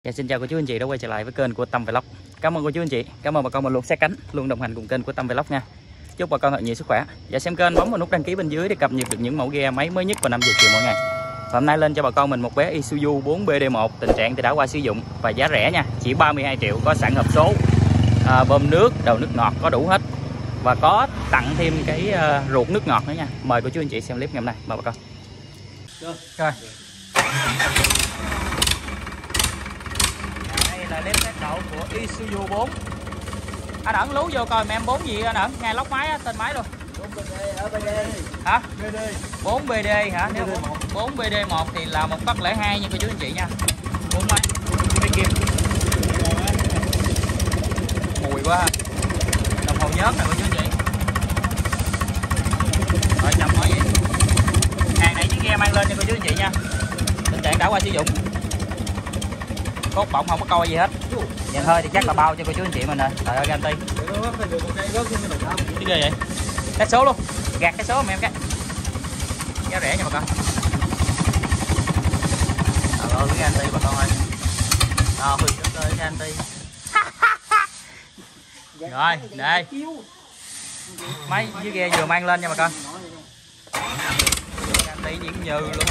Dạ, xin chào cô chú anh chị đã quay trở lại với kênh của Tâm Vlog. Cảm ơn cô chú anh chị, cảm ơn bà con mình luôn sát cánh, luôn đồng hành cùng kênh của Tâm Vlog nha. Chúc bà con thật nhiều sức khỏe. Và xem kênh bấm vào nút đăng ký bên dưới để cập nhật được những mẫu ghe máy mới nhất vào 5 giờ chiều mỗi ngày. Và hôm nay lên cho bà con mình một bé Isuzu 4BD1 tình trạng thì đã qua sử dụng và giá rẻ nha, chỉ 32 triệu, có sẵn hộp số, bơm nước, đầu nước ngọt có đủ hết và có tặng thêm cái ruột nước ngọt nữa nha. Mời cô chú anh chị xem clip ngày hôm nay, mời bà con. Rồi. Là đếm tốc độ của Isuzu 4. Anh ẩn lú vô coi em 4 gì anh ẩn, ngay lóc máy á, tên máy luôn. 4BD ở BD. Hả? BD. 4BD hả? Nếu 4BD1 thì là 1,02 nha cô chú anh chị nha. 4 máy. Đây kia. Mùi quá. Đồng hồ nhớt nè cô chú anh chị. Rồi chậm hỏi vậy. Hàng này chiếc ghe mang lên cho cô chú anh chị nha. Tình trạng đã qua sử dụng. Cốt bọng không có coi gì hết. Vậy thôi thì chắc là bao cho cô chú anh chị mình rồi. Trời ơi garanti. Cái gì vậy? Cái số luôn. Gạt cái số mà em cái. Giá rẻ nha bà con. Trời ơi cái garanti bà con ơi. Rồi chúng tôi garanti. Rồi, đây. Máy với ghe vừa mang lên nha bà con. Garanti gì cũng như luôn.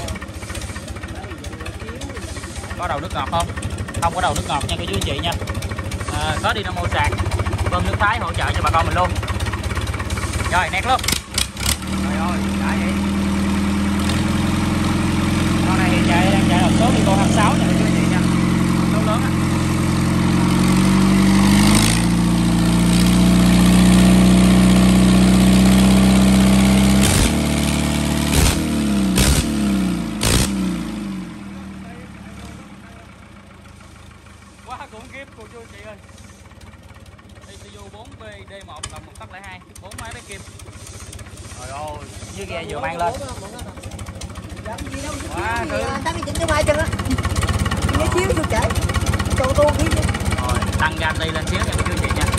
Có đầu nước ngọt không? Không có đầu nước ngọt nha cô chú anh chị nha. Có Dynamo sạc, bơm nước Thái hỗ trợ cho bà con mình luôn. Rồi nét luôn. Trời ơi đã vậy. Con này thì đang chạy hộp số Nico 26 nha cô chú anh chị nha. Số lớn á. Quá khủng khiếp cô chú anh chị ơi. Isuzu 4BD1 là 1,02, 4 máy bé kim. Trời ơi, với ghe vừa mang lên. Quá thứ. Tăng cái chỉnh cái mai chân á. Nhớ xíu chưa trễ. Cho tô khí đi. Rồi, tăng garanti lên xíu nha cô chú anh chị nha.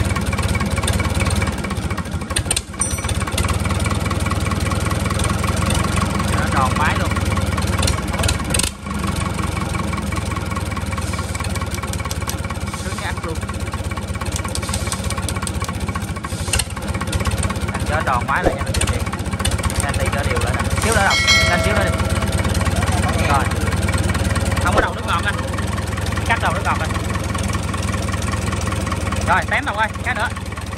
Nó tròn máy luôn. Cho tròn máy lại nha cô chú anh chị. Lên tí đỡ đều lại nè. Xíu nữa đâu. Lên xíu nữa đi. Rồi. Không có đầu nước ngọt anh. Cắt đầu nước ngọt anh. Rồi, tém đầu ơi, cái nữa.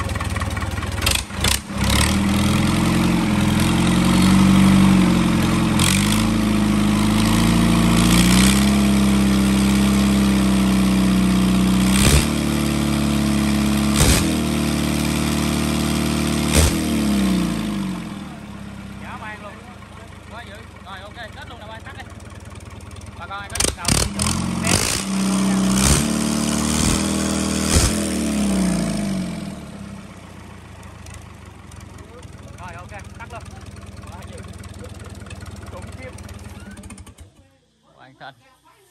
Rồi ok, kết luôn nè ba, cắt đi. Bà con ơi, có chiếc đầu rồi ok, cắt luôn. Khủng khiếp. Hoàn thành.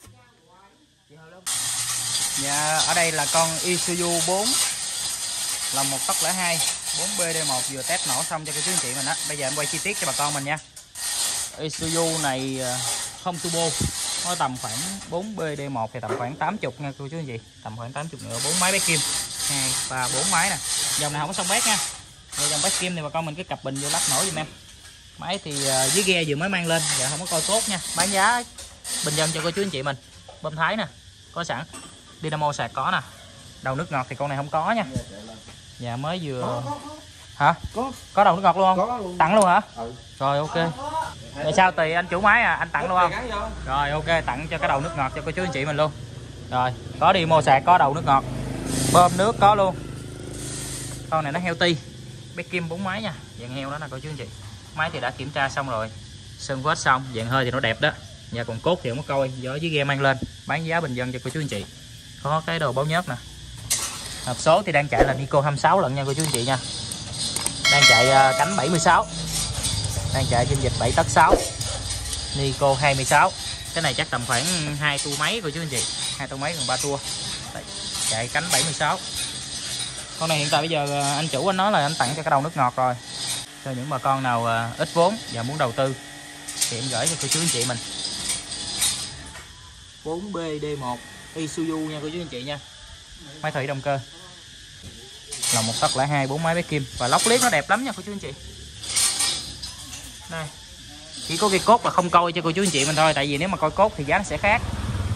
Dạ, ở đây là con Isuzu 4 là 1,02 4BD1 vừa test nổ xong cho cô chú anh chị mình á. Bây giờ em quay chi tiết cho bà con mình nha. Isuzu này không turbo, có tầm khoảng 4BD1 thì tầm khoảng 80 nha cô chú anh chị, tầm khoảng 80 nữa, 4 máy bé kim, 2, 3, 4 máy nè. Dòng này không có xông bét nha. Rồi dòng bé kim thì bà con mình cứ cặp bình vô lắp nổi giùm em. Máy thì với ghe vừa mới mang lên, giờ không có coi cốt nha. Bán giá bình dân cho cô chú anh chị mình. Bơm Thái nè, có sẵn. Dynamo sạc có nè. Đầu nước ngọt thì con này không có nha. Dạ mới vừa hả? Có đầu nước ngọt luôn không? Luôn. Tặng luôn hả? Ừ. Rồi ok. Rồi sao tùy anh chủ máy à, anh tặng luôn không? Rồi ok, tặng cho cái đầu nước ngọt cho cô chú anh chị mình luôn. Rồi, có Dynamo sạc, có đầu nước ngọt. Bơm nước có luôn. Con này nó healthy. Bé kim 4 máy nha, dạng heo đó nè cô chú anh chị. Máy thì đã kiểm tra xong rồi. Sơn vết xong, dạng hơi thì nó đẹp đó. Và còn cốt thì không có coi, do với ghe mang lên. Bán giá bình dân cho cô chú anh chị. Có cái đồ báo nhớt nè. Hộp số thì đang chạy là Nico 26 lận nha cô chú anh chị nha. Đang chạy cánh 76. Đang chạy trên dịch 7 tấc 6. Nico 26. Cái này chắc tầm khoảng 2 tua mấy cô chú anh chị. 2 tua mấy còn 3 tua. Đấy, chạy cánh 76. Con này hiện tại bây giờ anh chủ anh nói là anh tặng cho cái đầu nước ngọt rồi. Cho những bà con nào ít vốn và muốn đầu tư thì em gửi cho cô chú anh chị mình. 4BD1 Isuzu nha cô chú anh chị nha. Máy thủy động cơ. Là 1.02 4 máy bé kim và lóc liếc nó đẹp lắm nha cô chú anh chị. Đây. Chỉ có cái cốt là không coi cho cô chú anh chị mình thôi, tại vì nếu mà coi cốt thì giá nó sẽ khác.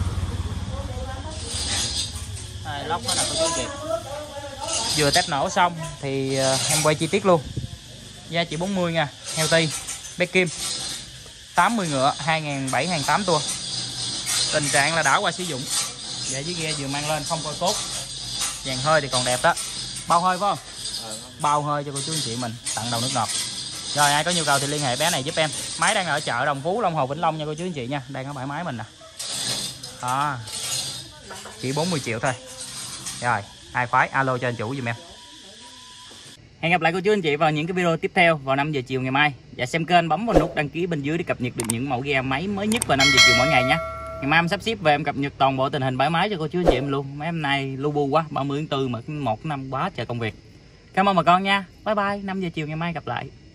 Đây, lóc nó là cô chú anh chị. Vừa test nổ xong thì em quay chi tiết luôn. Giá chỉ 40 nha, healthy, bé kim. 80 ngựa, 2007-2008 tua. Tình trạng là đã qua sử dụng. Dạ với ghe vừa mang lên không coi cốt. Dàn hơi thì còn đẹp đó. Bao hơi phải không? Bao hơi cho cô chú anh chị mình, tặng đầu nước ngọt. Rồi ai có nhu cầu thì liên hệ bé này giúp em. Máy đang ở chợ Đồng Phú, Long Hồ, Vĩnh Long nha cô chú anh chị nha. Đang ở bãi máy mình nè. Đó. Chỉ 40 triệu thôi. Rồi, ai khoái alo cho anh chủ giùm em. Hẹn gặp lại cô chú anh chị vào những cái video tiếp theo vào 5 giờ chiều ngày mai. Và xem kênh bấm vào nút đăng ký bên dưới để cập nhật được những mẫu ghe máy mới nhất vào 5 giờ chiều mỗi ngày nhé. Ngày mai em sắp xếp về em cập nhật toàn bộ tình hình bãi máy cho cô chú anh chị em luôn. Mấy hôm nay lu bu quá, 30/4 1 năm quá trời công việc. Cảm ơn bà con nha. Bye bye, 5 giờ chiều ngày mai gặp lại.